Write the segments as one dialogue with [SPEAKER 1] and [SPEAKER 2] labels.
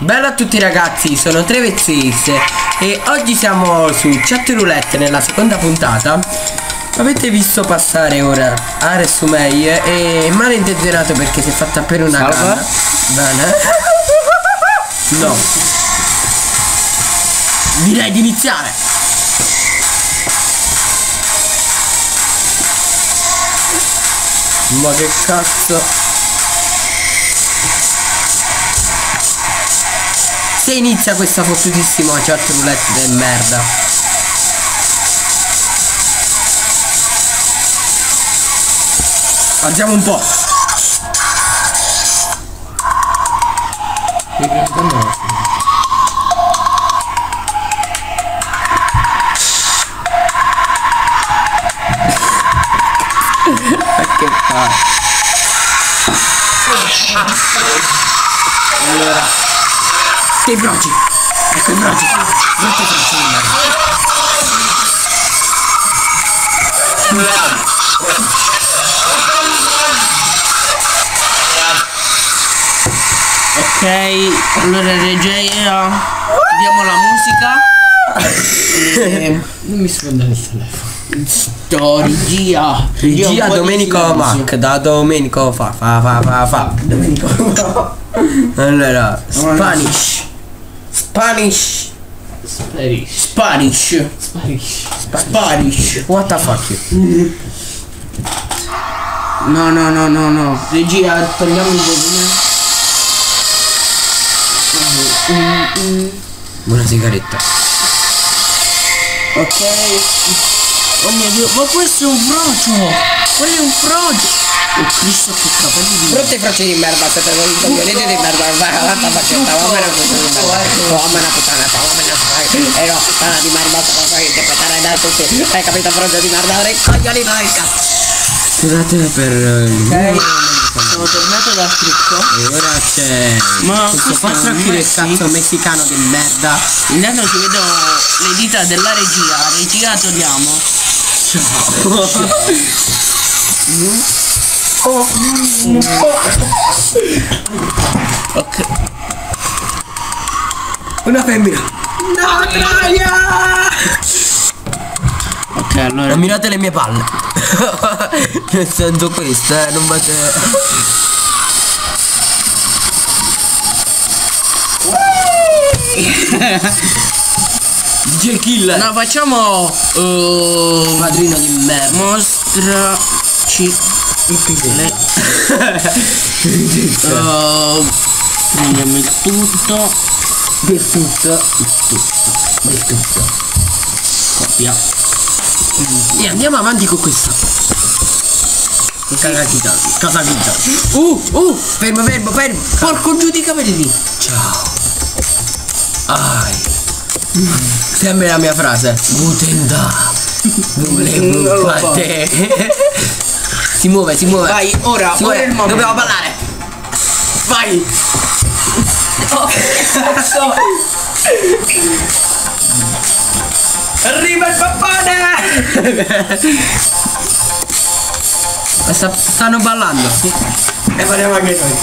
[SPEAKER 1] Bella a tutti ragazzi, sono Trevezzis e oggi siamo su Chat Roulette nella seconda puntata. Avete visto passare ora Ares Sumei e malintenzionato perché si è fatta appena una canna. Bene. No. Direi di iniziare. Ma che cazzo. Se inizia questa fottutissima Chat Roulette del merda. Alziamo un po'. Che fa? Allora dei broci. Ecco i broci. Brutte broci di merda. Ok, allora regia, vediamo la musica. Non mi sfonda il telefono. Regia Domenico Mac. Da Domenico fa. Domenico. Allora Spanish. What the fuck? No. Regia, togliamo il volume. Buona sigaretta. Ok. Oh mio Dio, ma questo è un frocio. Quello è un frocio. Oh Cristo, che capelli di merda. Brutte froci di merda, siete coglioni di merda. Guarda faccetta, uomina puttana, e no, tana di merda, che pettare da tutti. Hai capito, frocio di merda, ora coglioni noi. Scusate per sono tornato dal trucco e ora c'è questo 4 kg del cazzo messicano di merda. Intanto ci vedo le dita della regia togliamo. Ciao. Ok. Una femmina. No, troia! Ok, allora non mirate le mie palle. Nel senso questo, non bate. DJ Killer. No, facciamo padrino di merda. Mostraci le prendiamo il tutto. Copia. E andiamo avanti con questa. Casachita. Fermo. Porco giù di capelli lì. Ciao. Sembra la mia frase. Guten Tag. Volevo te. Si muove. Vai, ora il momento. Dobbiamo ballare. Vai. Oh, cazzo. Arriva il pappone! Stanno ballando. E faremo anche noi.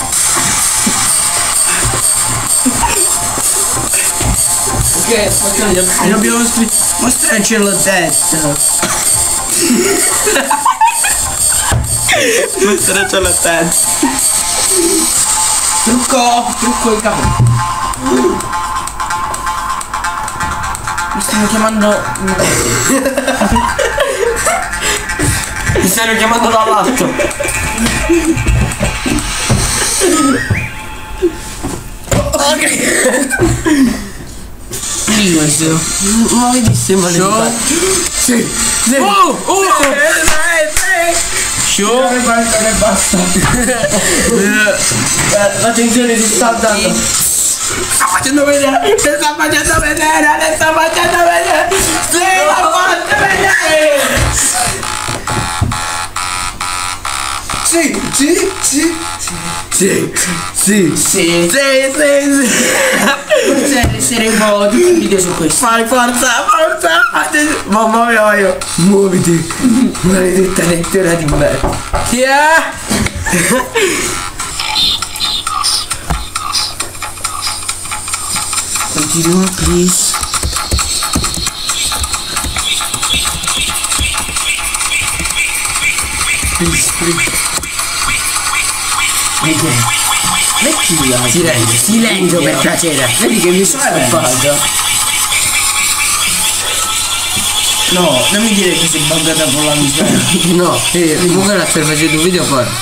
[SPEAKER 1] Ok, dobbiamo mostrarci la testa. Mostrarci la testa. Trucco il capo. Mi stanno chiamando dall'alto. Ok. Questo. Ma vedi se male. Sì. Show. E basta. La tensione si sta dando. Sta facendo vedere. Sì, l'ha fatto vedere. Sì. Forse resteremo tutti i video su questo. Fai forza. Mamma mia, muoviti. Maledetta lettera di me. Chi è? Continua, please. Metti silenzio per piacere.
[SPEAKER 2] Vedi che mi sono fatto. No, non mi dire che sei buggata con la misura.
[SPEAKER 1] No, comunque la stai facendo un video poi.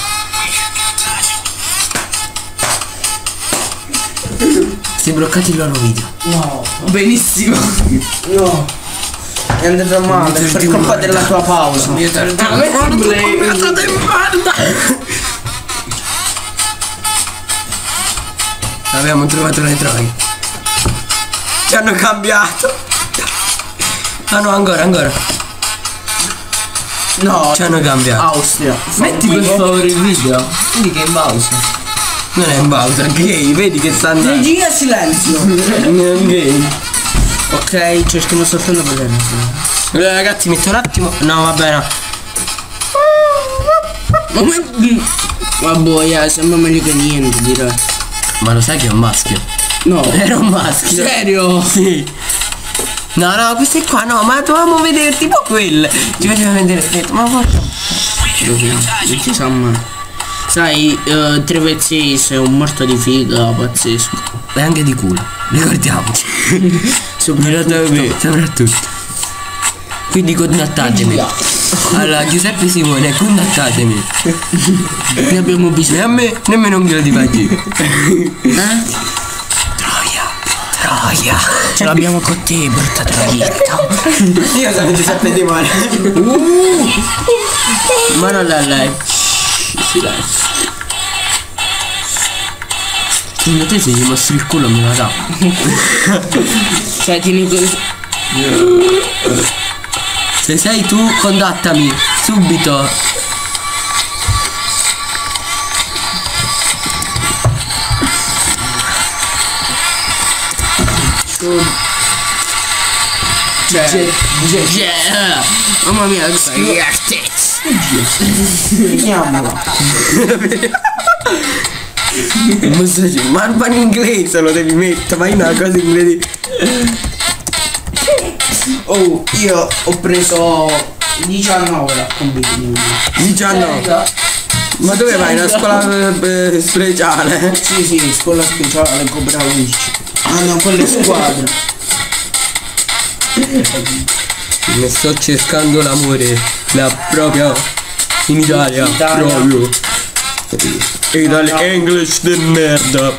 [SPEAKER 1] Si bloccati il loro video.
[SPEAKER 2] No. Benissimo. No. È andato male per colpa della tua pausa.
[SPEAKER 1] Io te l'ho abbiamo trovato le troie. Ci hanno cambiato. Ah no, ancora.
[SPEAKER 2] No.
[SPEAKER 1] Ci hanno cambiato.
[SPEAKER 2] Austria.
[SPEAKER 1] Metti per favore il video. Vedi che è in Bowser. Non è in Bowser, è gay, vedi che sta andando.
[SPEAKER 2] Regia silenzio.
[SPEAKER 1] Non è gay.
[SPEAKER 2] Ok, cerchiamo soltanto per vedere.
[SPEAKER 1] Ragazzi, metto un attimo. No, vabbè, no.
[SPEAKER 2] Vabbè, sembra meglio che niente, direi.
[SPEAKER 1] Ma lo sai che è un maschio?
[SPEAKER 2] No.
[SPEAKER 1] Era un maschio.
[SPEAKER 2] Serio?
[SPEAKER 1] Sì. No, queste qua no, ma dovevamo vedere tipo quelle. Ci faceva vedere stretto, ma guarda.
[SPEAKER 2] Non si sa mai. Sai, tre pezzi sei un morto di figa, pazzesco.
[SPEAKER 1] E anche di culo, ricordiamoci. Soprattutto. Quindi contattatemi. Allora, Giuseppe Simone, contattatemi.
[SPEAKER 2] Ne abbiamo bisogno.
[SPEAKER 1] E a me nemmeno un chilo di pagine. Troia.
[SPEAKER 2] Ce l'abbiamo con te, brutta troietta.
[SPEAKER 1] Io sono Giuseppe Simone.
[SPEAKER 2] Ma non a lei.
[SPEAKER 1] Silenzio. Secondo te se gli mostri il culo me la dà.
[SPEAKER 2] Cioè tieni così.
[SPEAKER 1] Se sei tu contattami subito.
[SPEAKER 2] Mamma mia, vediamola.
[SPEAKER 1] Ma in inglese lo devi mettere, ma in una cosa inglese.
[SPEAKER 2] Oh, io ho preso 19 la compiti.
[SPEAKER 1] 19. Ma dove vai? Una scuola speciale?
[SPEAKER 2] Sì, scuola speciale, Cobra 11. Ah no, quelle squadre.
[SPEAKER 1] Ne sto cercando l'amore, la propria in Italia. Proprio. Italia English de merda.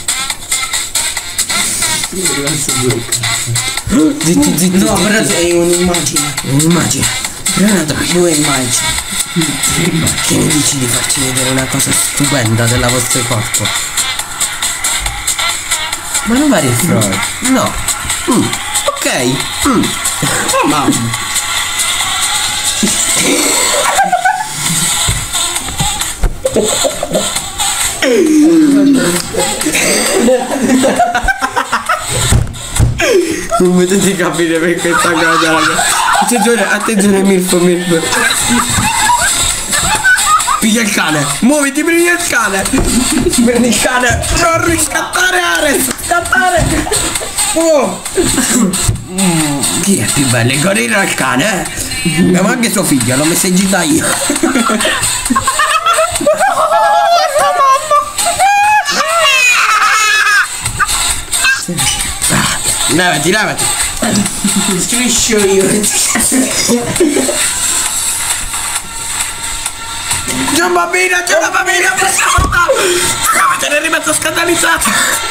[SPEAKER 1] Zitti.
[SPEAKER 2] No, però sei un'immagine.
[SPEAKER 1] Un'immagine.
[SPEAKER 2] Due immagini.
[SPEAKER 1] Che ne dici di farci vedere una cosa stupenda della vostro corpo? Ma non fare il Freud. No. Ok.
[SPEAKER 2] Oh mamma.
[SPEAKER 1] Non potete capire per questa cosa, raga. Attenzione, Milfo. Piglia il cane. Muoviti, prendi il cane. Prendi il cane. Non riscattare Ares. Scattare. Oh. Chi è più bello? Il gorilla o il cane, ma anche suo figlio, l'ho messo in gita io. Levati.
[SPEAKER 2] Striscio io.
[SPEAKER 1] C'è una bambina, come te ne è rimasto scandalizzato?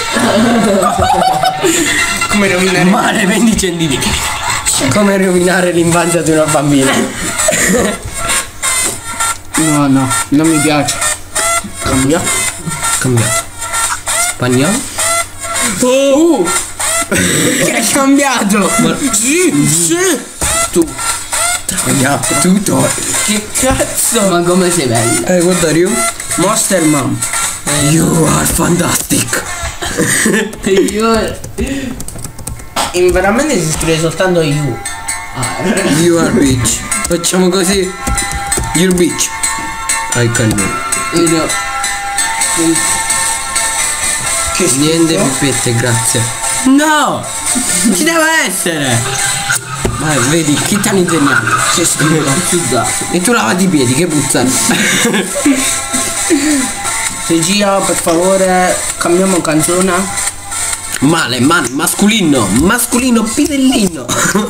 [SPEAKER 2] Come rovinare
[SPEAKER 1] male 20 centimetri. Come rovinare l'infanzia di una bambina.
[SPEAKER 2] No, non mi piace.
[SPEAKER 1] Cambiato. Spagnolo.
[SPEAKER 2] Che hai cambiato?
[SPEAKER 1] Sì. Tu. Cambiato tutto.
[SPEAKER 2] Che cazzo? Ma come sei bello?
[SPEAKER 1] What are you?
[SPEAKER 2] Monster Mom.
[SPEAKER 1] You are fantastic.
[SPEAKER 2] Veramente si scrive soltanto you.
[SPEAKER 1] You are bitch. Facciamo così. You're bitch. I can do. Che niente pipette, grazie.
[SPEAKER 2] No! Ci deve essere! Ma vedi, chi ti hanno insegnato? C'è scritto. E tu lavati i piedi, che puttana.
[SPEAKER 1] Regia, per favore, cambiamo canzone.
[SPEAKER 2] Male, masculino, pidellino.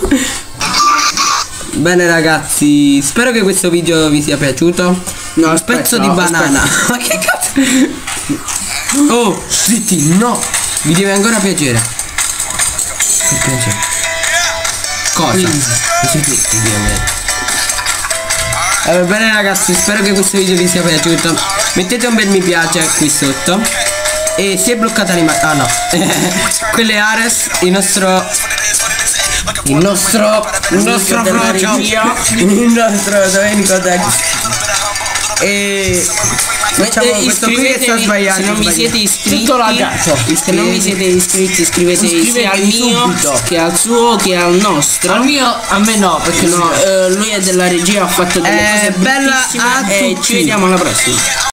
[SPEAKER 2] Bene ragazzi, spero che questo video vi sia piaciuto.
[SPEAKER 1] No,
[SPEAKER 2] un pezzo di banana. Ma che cazzo? Oh, zitti, no. Vi deve ancora piacere. Che piacere. Cosa? Mi siete zitti, bene ragazzi, spero che questo video vi sia piaciuto. Mettete un bel mi piace qui sotto. E si è bloccata l'imagine. Ah no. Quelle Ares, il nostro frocio, il nostro Domenico Dex. E facciamo questo qui che sta sbagliando.
[SPEAKER 1] Se non vi siete iscritti,
[SPEAKER 2] tutto lagato.
[SPEAKER 1] Se non vi siete iscritti, iscrivetevi sia al mio
[SPEAKER 2] subito,
[SPEAKER 1] che al suo che al nostro.
[SPEAKER 2] Al mio, a me no, perché
[SPEAKER 1] no, lui è della regia, ha fatto delle cose
[SPEAKER 2] bella
[SPEAKER 1] bellissime.
[SPEAKER 2] a
[SPEAKER 1] E
[SPEAKER 2] tutti.
[SPEAKER 1] ci vediamo alla prossima.